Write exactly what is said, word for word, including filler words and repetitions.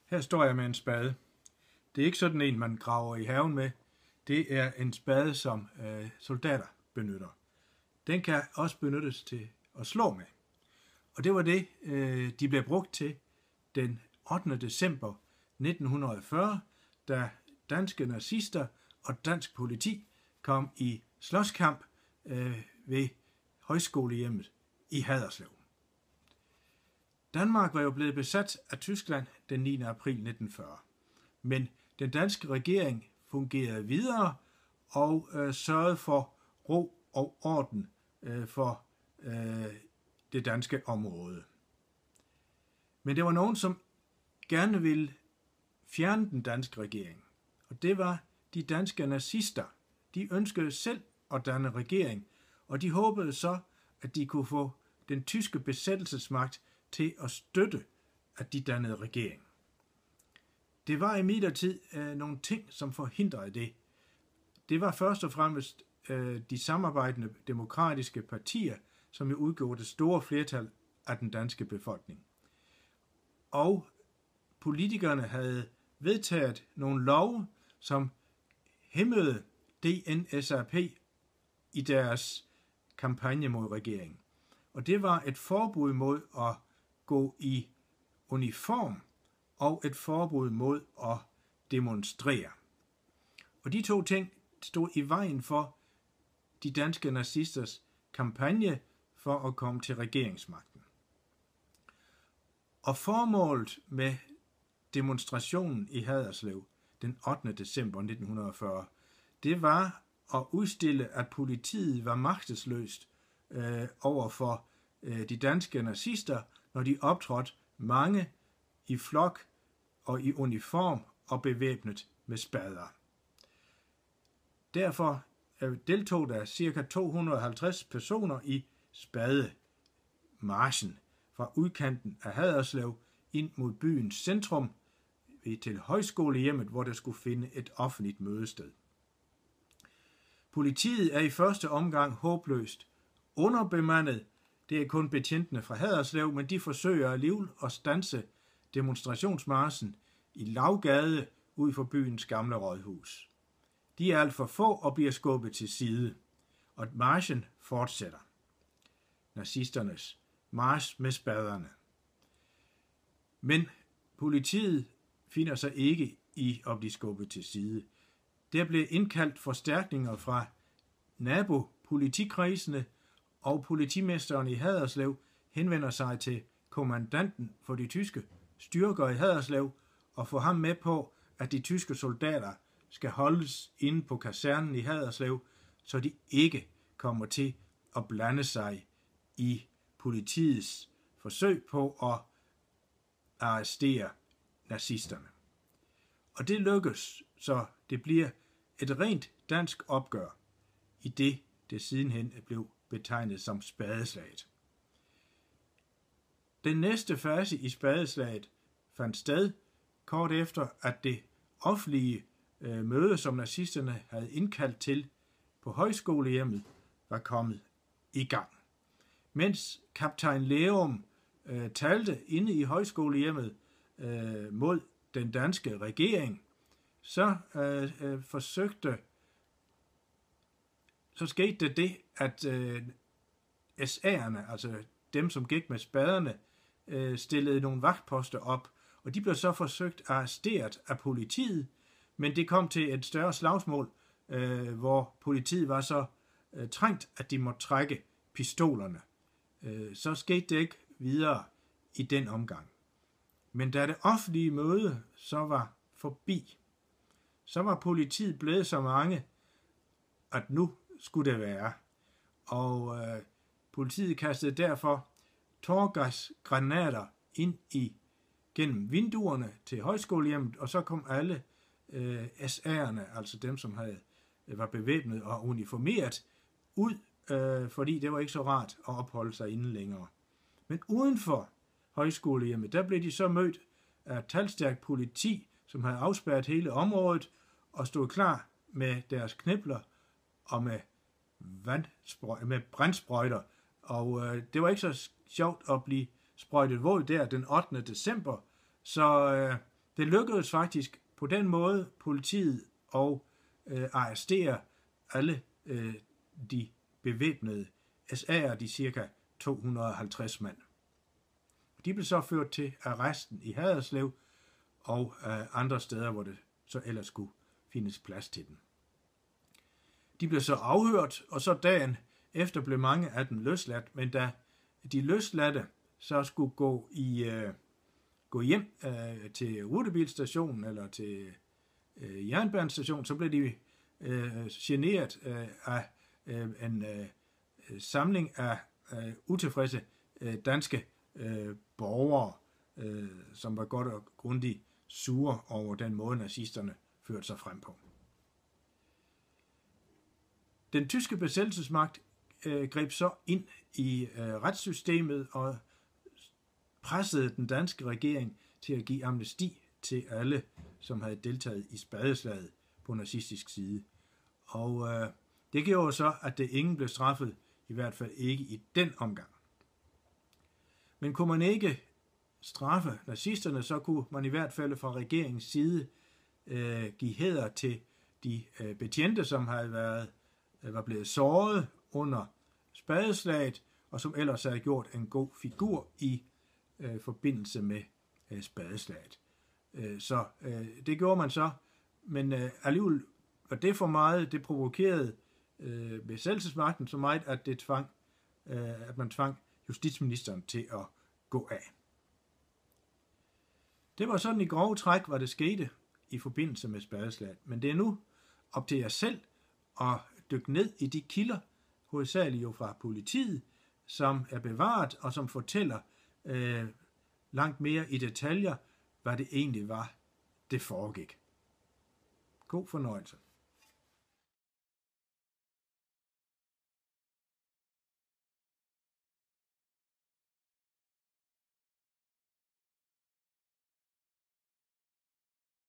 Her står jeg med en spade. Det er ikke sådan en, man graver i haven med. Det er en spade, som øh, soldater benytter. Den kan også benyttes til at slå med. Og det var det, øh, de blev brugt til den ottende december nitten fyrre, da danske nazister og dansk politi kom i slåskamp øh, ved højskolehjemmet i Haderslev. Danmark var jo blevet besat af Tyskland den niende april nitten fyrre, men den danske regering fungerede videre og øh, sørgede for ro og orden øh, for øh, det danske område. Men der var nogen, som gerne ville fjerne den danske regering, og det var de danske nazister. De ønskede selv at danne regering, og de håbede så, at de kunne få den tyske besættelsesmagt til at støtte, at de dannede regering. Det var imidlertid øh, nogle ting, som forhindrede det. Det var først og fremmest øh, de samarbejdende demokratiske partier, som jo udgjorde det store flertal af den danske befolkning. Og politikerne havde vedtaget nogle love, som hæmmede D N S A P i deres kampagne mod regeringen. Og det var et forbud mod at gå i uniform og et forbud mod at demonstrere. Og de to ting stod i vejen for de danske nazisters kampagne for at komme til regeringsmagten. Og formålet med demonstrationen i Haderslev den ottende december nitten fyrre, det var at udstille, at politiet var magtesløst øh, over for øh, de danske nazister, når de optrådte mange i flok og i uniform og bevæbnet med spader. Derfor deltog der ca. to hundrede og halvtreds personer i spademarchen fra udkanten af Haderslev ind mod byens centrum til højskolehjemmet, hvor der skulle finde et offentligt mødested. Politiet er i første omgang håbløst underbemandet. Det er kun betjentene fra Haderslev, men de forsøger alligevel at standse demonstrationsmarchen i Lavgade ud for byens gamle rådhus. De er alt for få og bliver skubbet til side, og marchen fortsætter. Nazisternes march med spaderne. Men politiet finder sig ikke i at blive skubbet til side. Der blev indkaldt forstærkninger fra nabopolitikredsene, og politimesteren i Haderslev henvender sig til kommandanten for de tyske styrker i Haderslev og får ham med på, at de tyske soldater skal holdes inde på kasernen i Haderslev, så de ikke kommer til at blande sig i politiets forsøg på at arrestere nazisterne. Og det lykkes, så det bliver et rent dansk opgør, i det det sidenhen blev betegnet som spadeslaget. Den næste fase i spadeslaget fandt sted kort efter, at det offentlige øh, møde, som nazisterne havde indkaldt til på højskolehjemmet, var kommet i gang. Mens kaptajn Leum øh, talte inde i højskolehjemmet øh, mod den danske regering, så øh, øh, forsøgte, så skete det det, at øh, S A'erne, altså dem, som gik med spaderne, øh, stillede nogle vagtposter op, og de blev så forsøgt arresteret af politiet, men det kom til et større slagsmål, øh, hvor politiet var så øh, trængt, at de måtte trække pistolerne. Øh, så skete det ikke videre i den omgang. Men da det offentlige møde så var forbi, så var politiet blevet så mange, at nu skulle det være. Og øh, politiet kastede derfor tårgasgranater ind i gennem vinduerne til højskolehjemmet, og så kom alle øh, S A'erne, altså dem, som havde, var bevæbnet og uniformeret, ud, øh, fordi det var ikke så rart at opholde sig inde længere. Men uden for højskolehjemmet, der blev de så mødt af talstærkt politi, som havde afspærret hele området og stod klar med deres knipler og med, vandsprøj- med brandsprøjter. Og øh, det var ikke så sjovt at blive sprøjtet våd der den ottende december, så øh, Det lykkedes faktisk på den måde politiet og øh, arrestere alle øh, de bevæbnede S A'er, de cirka to hundrede og halvtreds mand. De blev så ført til arresten i Haderslev og øh, andre steder, hvor det så ellers skulle findes plads til dem. De blev så afhørt, og så dagen efter blev mange af dem løsladt, men da de løsladte så skulle gå i øh, gå hjem øh, til rutebilstationen eller til øh, jernbanestationen, så blev de øh, generet øh, af øh, en øh, samling af øh, utilfredse øh, danske øh, borgere, øh, som var godt og grundigt sure over den måde, nazisterne førte sig frem på. Den tyske besættelsesmagt øh, greb så ind i øh, retssystemet og pressede den danske regering til at give amnesti til alle, som havde deltaget i spadeslaget på nazistisk side. Og øh, det gjorde så, at det ingen blev straffet, i hvert fald ikke i den omgang. Men kunne man ikke straffe nazisterne, så kunne man i hvert fald fra regeringens side øh, give hæder til de øh, betjente, som havde været, øh, var blevet såret under spadeslaget, og som ellers havde gjort en god figur i øh, forbindelse med øh, spadeslaget. Øh, så øh, det gjorde man så, men øh, alligevel var det for meget, det provokerede øh, besættelsesmagten så meget, at, det tvang, øh, at man tvang justitsministeren til at gå af. Det var sådan i grove træk, hvad det skete i forbindelse med spadeslaget, men det er nu op til jer selv at dykke ned i de kilder, hovedsageligt jo fra politiet, som er bevaret og som fortæller øh, langt mere i detaljer, hvad det egentlig var, det foregik. God fornøjelse.